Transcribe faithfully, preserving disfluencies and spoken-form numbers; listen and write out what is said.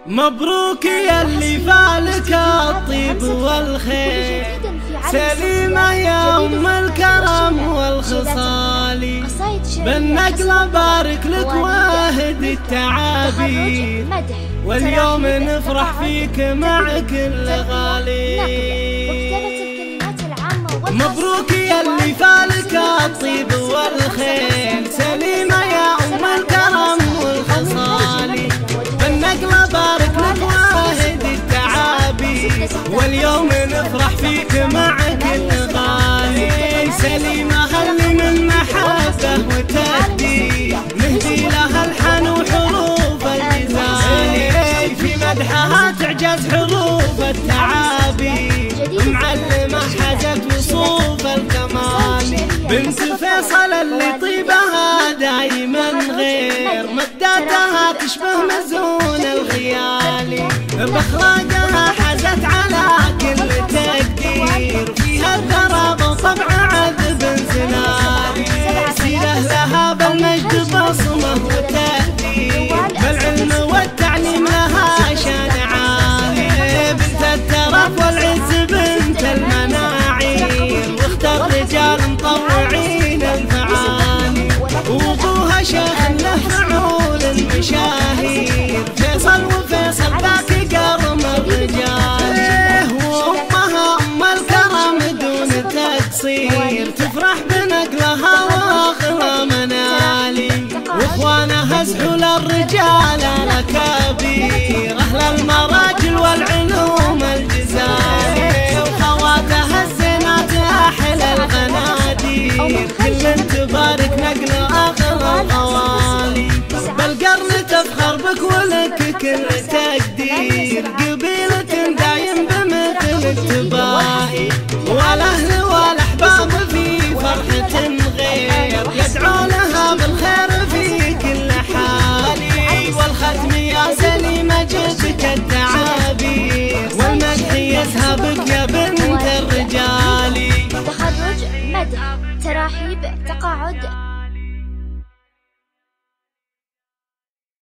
مبروك يا اللي فالك الطيب والخير، سليمة يا أم الكرم والخصال، بالنقلة بارك لك واهد التعابير، واليوم نفرح فيك مع كل غالي. مبروك يا اللي فالك الطيب والخير، سليمة يا أم الكرم والخصال، بالنقلة بارك لك واهد التعابير، واليوم نفرح فيك مع كل غالي. سليمة هل من محبة وتهدي، نهدي لها الحن وحروف الجزال، في مدحها تعجز حروف التعابير، معلمة حاجت وصوف الكمال، بنت فيصل اللي طيبها دايما غير، مداتها تشبه مزون الخيال، بأخلاقها حازت على كل تقدير، فيها الثرى وطبع عذب زلال، سيره لها بالمجد بصمه وتأثير، بالعلم والتعليم لها شان عالي، بنت الترف والعز بنت المناعير، واختار رجال مطوعين الفعالي، وابوها شيخ له فعول المشاهير، فيصل وفيصل ذاك قرم الرجال، وامها ام الكرم دون تقصير، تفرح بنقلها واخر منالي، واخوانها زحول الرجال الاكابير، اهل المراجل والعلوم الجزائر، وخواتها الزينات احلى الغنادير، كل تبارك نقل اخر الغوالي، بالقرن تفخر بك ولك كل تقدير، قبيلة دايم بمثل التباهي، والاهل والاحباب في فرحة غير، يدعو لها بالخير في كل حال، والختم يا سليمة جدك التعابير، والمدح يسهبك يا بنت الرجال. تخرج، مدح، تراحيب، تقاعد.